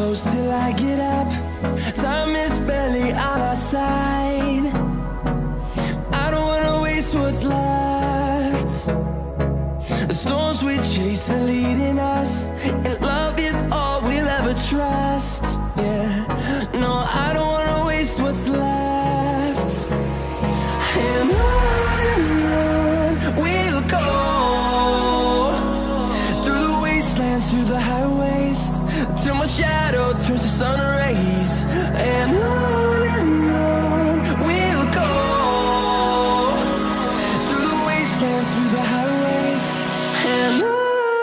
close till I get up. Time is barely on our side. I don't wanna waste what's left. The storms we chase are leading us, and love is all we'll ever trust. Yeah, no, I don't wanna waste what's left. And on we'll go, through the wastelands, through the highways, till my shadow turns to sun rays. And on we'll go, through the wastelands, through the highways, and on.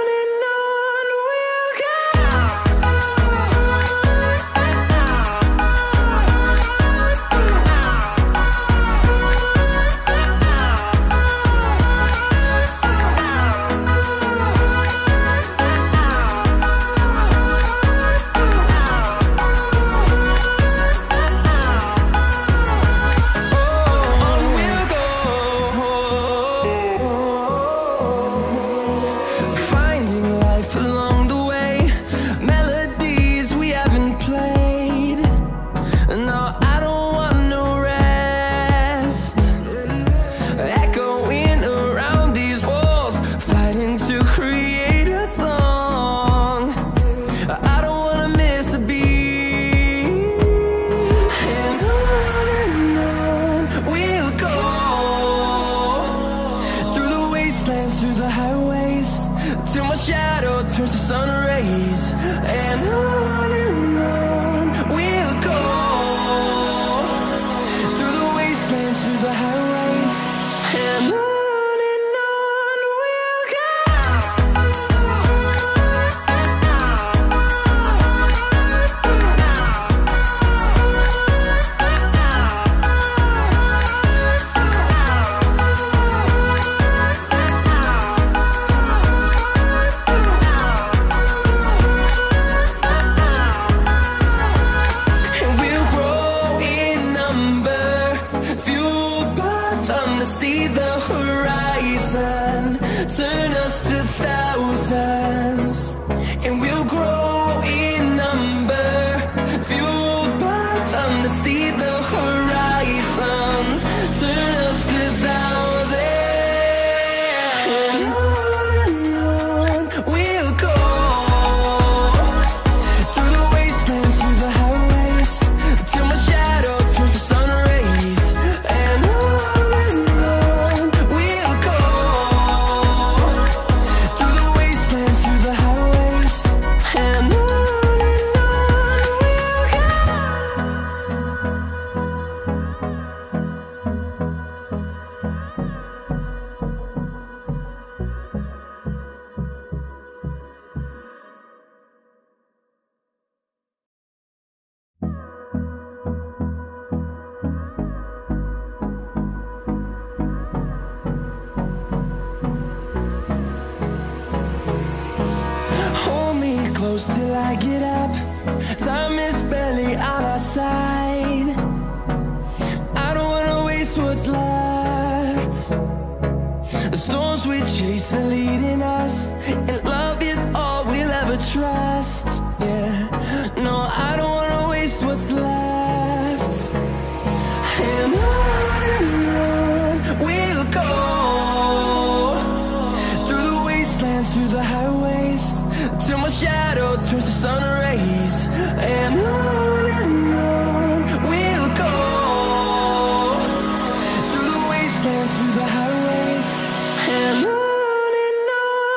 Through the highways, till my shadow turns to sun rays. And on we'll go, through the wastelands, through the highways, and on we'll go. See the horizon turn us to thousands, and we'll grow in number, fueled by them. To see the horizon turn us to thousands, and on we'll go, through the wastelands, through the highways, till my shadow turns to sun rays. And close till I get up. Time is barely on our side. I don't wanna waste what's left. The storms we chase are leading us, and love is all we'll ever trust. Yeah, no, I don't wanna waste what's left. And on we'll go, through the wastelands, through the highways, till my shadow turns to sun rays. And on we'll go, through the wastelands, through the highways, and on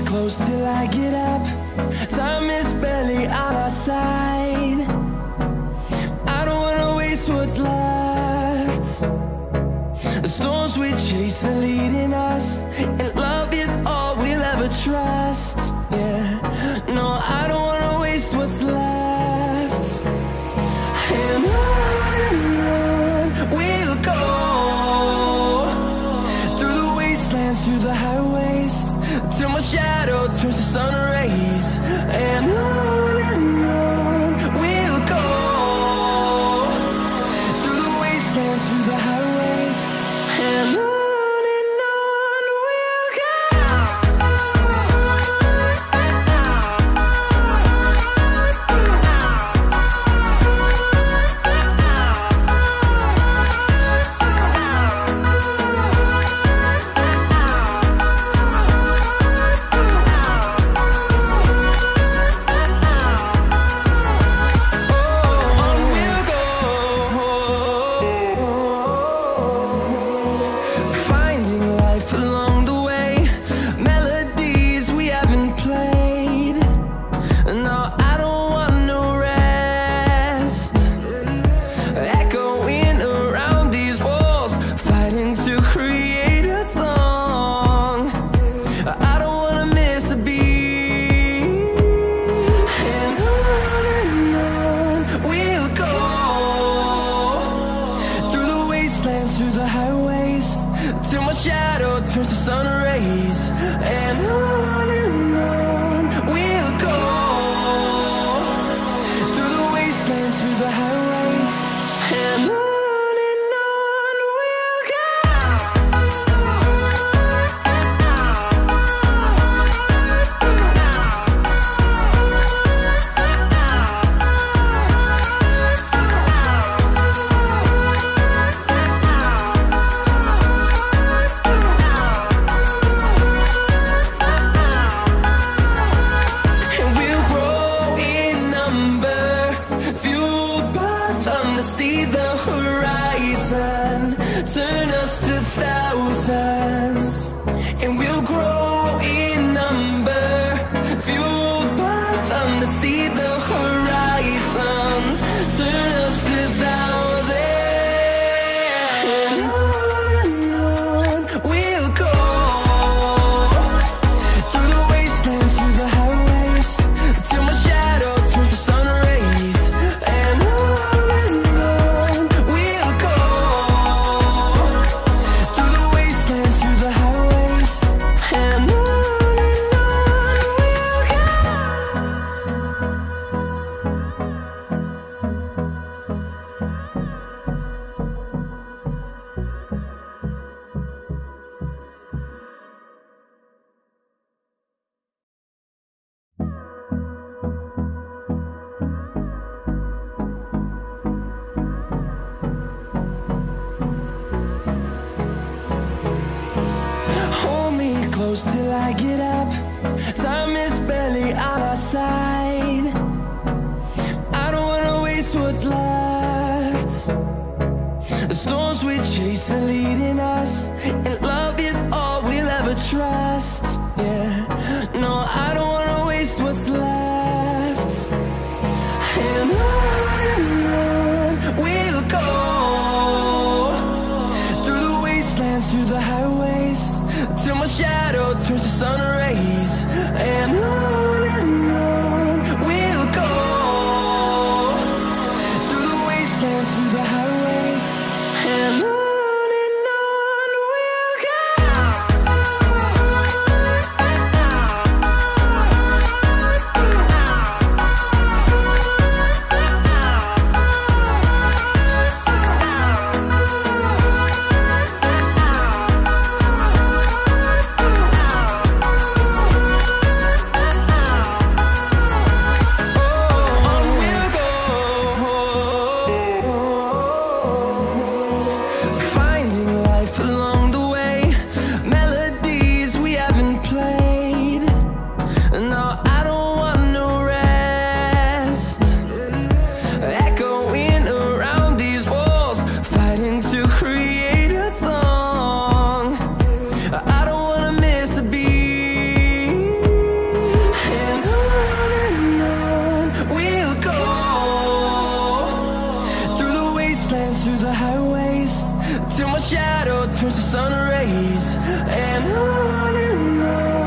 close till I get up. Time is barely on our side. I don't wanna waste what's left. The storms we chase are leading us, and love is all we'll ever trust. Yeah, no, I don't wanna waste what's left. And on we'll go, through the wastelands, through the highways, till my shadow turns to sun rays. And on we'll go, through the wastelands, through the highways, and on we'll go. Through the highways, till my shadow turns to sun rays. And on we'll go, through the wastelands, through the highways, and on we'll go. See the horizon turn us to thousands, and we'll grow in number, fueled by them. To see the horizon turn us to thousands, and on we'll go, through the wastelands, through the highways, till my shadow turns to sun rays. And close till I get up. Time is barely on our side. I don't wanna waste what's left. The storms we chase are leading us, and love is all we'll ever trust. Yeah, no, I don't wanna waste what's left. And on we'll go, through the wastelands, through the highways, till my shadow turns to sun rays. And on we'll go, through the wastelands, through the highways, and on we'll go. On we'll go, shadow turns to sun rays, and on